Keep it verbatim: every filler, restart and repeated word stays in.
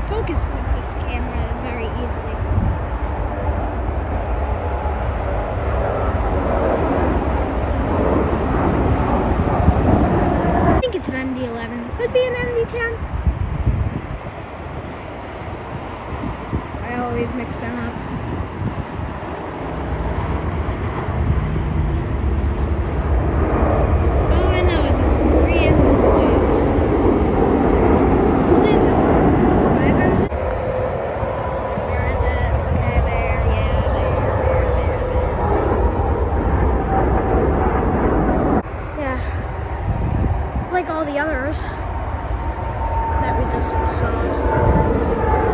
focus with this camera very easily. I think it's an M D eleven. Could be an M D ten. I always mix them up. All I know is it's a free engine coil. Some planes have five engines. Where is it? Okay, there. Yeah, there, there, there, there. Yeah. Like all the others that we just saw.